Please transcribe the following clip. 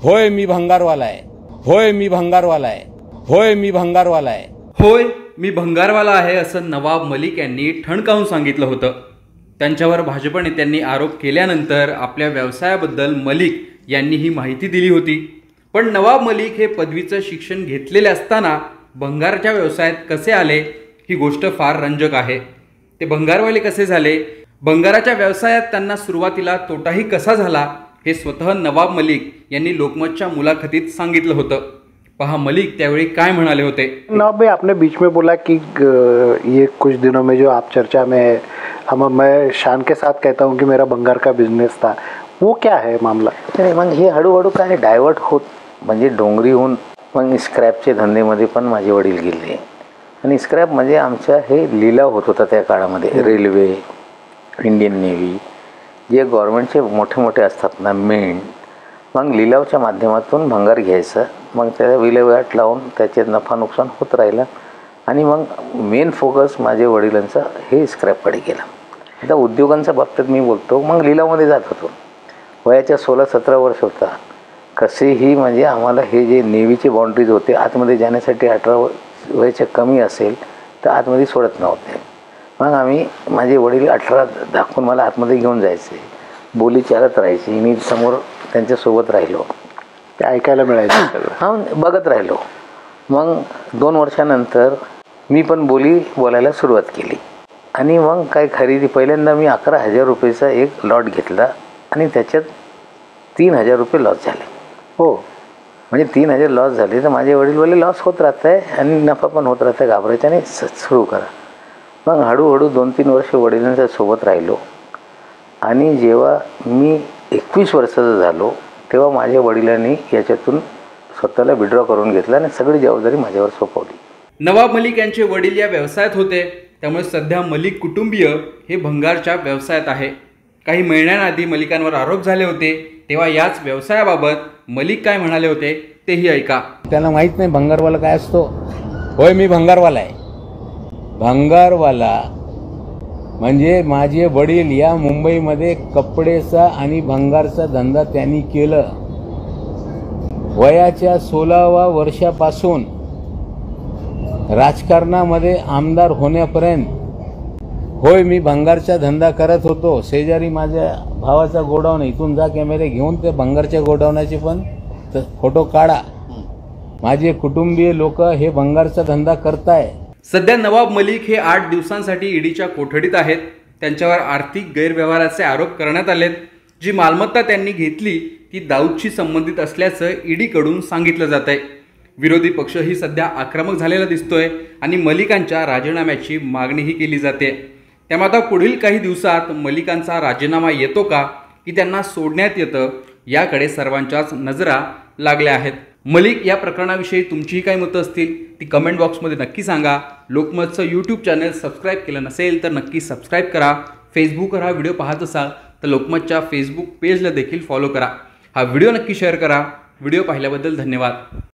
होय मी भंगारवाला आहे, होय मी भंगारवाला आहे, होय मी भंगारवाला आहे, होय मी भंगारवाला आहे असं नवाब मलिक यांनी ठणकावून सांगितलं होतं। त्यांच्यावर भाजप नेत्यांनी आरोप केल्यानंतर आपल्या व्यवसायाबद्दल मलिक यांनी ही माहिती दिली होती। पण नवाब मलिक हे पदवीचं शिक्षण घेतलेले असताना भंगारच्या व्यवसायात कसे आले ही गोष्ट फार रंजक आहे। ते भंगारवाले कसे झाले, भंगाराच्या व्यवसायात त्यांना सुरुवातीला तोटाही कसा झाला हे स्वतः नवाब मलिक यांनी लोकमतच्या मुलाखतीत सांगितलं होतं। पहा मलिक त्यावेळी काय म्हणाले होते। नवाब भाई, आपने बीच में बोला कि ये कुछ दिनों में जो आप चर्चा में मैं शान के साथ कहता हूँ कि मेरा भंगार का बिझनेस था, वो क्या है मामला? नाही, मग हे हळूहळू काय डायवर्ट होत म्हणजे डोंगरीहून मग स्क्रॅपचे धंदेमध्ये पण माझे वडील गेले। आणि स्क्रॅप म्हणजे आमच्या हे लिलाव होत होता त्या काळामध्ये, रेल्वे, इंडियन नेव्ही, जे गव्हर्नमेंटचे मोठे मोठे असतात ना मेन, मग लिलावच्या माध्यमातून भंगार घ्यायचं, मग त्याला विल्हेवाट लावून त्याचे नफा नुकसान होत राहिलं आणि मग मेन फोकस माझ्या वडिलांचा हे स्क्रॅपकडे गेला। आता उद्योगांच्या बाबतीत मी बोलतो, मग लिलावमध्ये जात होतो, वयाच्या 16-17 वर्ष होता। कसेही म्हणजे आम्हाला हे जे नेव्हीचे बाउंड्रीज होते आतमध्ये जाण्यासाठी 18 वयाच्या कमी असेल तर आतमध्ये सोडत नव्हते। मग आम्ही माझे वडील 18 दाखवून मला आतमध्ये घेऊन जायचे, बोली चालत राहायची, मी समोर त्यांच्यासोबत राहिलो, ते ऐकायला मिळायचं, हां बघत राहिलो। मग 2 वर्षानंतर मी पण बोलायला सुरुवात केली आणि मग काय खरेदी पहिल्यांदा मी 11,000 रुपयेचा एक लॉट घेतला आणि त्याच्यात 3,000 रुपये लॉस झाले। हो, म्हणजे 3,000 लॉस झाले तर माझे वडील बोलले लॉस होत राहत आहे आणि नफा पण होत राहत आहे, घाबरायचं आणि सुरू करा। मग हळूहळू 2-3 वर्ष वडिलांच्या सोबत राहिलो आणि जेव्हा मी 21 वर्षाचा झालो तेव्हा माझ्या वडिलांनी याच्यातून स्वतःला विड्रॉ करून घेतला आणि सगळी जबाबदारी माझ्यावर सोपवली। नवाब मलिक यांचे वडील या व्यवसायात होते, त्यामुळे सध्या मलिक कुटुंबीय हे भंगारच्या व्यवसायात आहे। काही महिन्यांआधी मलिकांवर आरोप झाले होते, तेव्हा याच व्यवसायाबाबत मलिक काय म्हणाले होते तेही ऐका। त्याला माहित नाही भंगारवाला काय असतो। होय मी भंगारवाला आहे, भंगारवाला म्हणजे माझे वडील या मुंबईमध्ये कपडेचा आणि भंगारचा धंदा त्यांनी केलं। वयाच्या 16व्या वर्षापासून राजकारणामध्ये आमदार होण्यापर्यंत होय मी भंगारचा धंदा करत होतो। शेजारी माझ्या भावाचा गोडाऊन, इथून जा कॅमेरे घेऊन ते भंगारच्या गोडाऊनाचे पण फोटो काढा। माझे कुटुंबीय लोक हे भंगारचा धंदा करताय। सध्या नवाब मलिक हे 8 दिवसांसाठी ईडीच्या कोठडीत आहेत। त्यांच्यावर आर्थिक गैरव्यवहाराचे आरोप करण्यात आलेत। जी मालमत्ता त्यांनी घेतली ती दाऊदशी संबंधित असल्याचं ईडीकडून सांगितलं जात आहे। विरोधी पक्षही सध्या आक्रमक झालेला दिसतोय आणि मलिकांच्या राजीनाम्याची मागणीही केली जाते। त्यामुळे आता पुढील काही दिवसात मलिकांचा राजीनामा येतो का की त्यांना सोडण्यात येतं याकडे सर्वांच्याच नजरा लागल्या आहेत। मलिक या प्रकरणाविषयी तुमचीही काही मतं असतील ती कमेंट बॉक्समध्ये नक्की सांगा। लोकमतचं यूट्यूब चॅनल सबस्क्राईब केलं नसेल तर नक्की सबस्क्राईब करा। फेसबुकवर हा व्हिडिओ पाहत असाल तर लोकमतच्या फेसबुक पेजला देखील फॉलो करा। हा व्हिडिओ नक्की शेअर करा। व्हिडिओ पाहिल्याबद्दल धन्यवाद।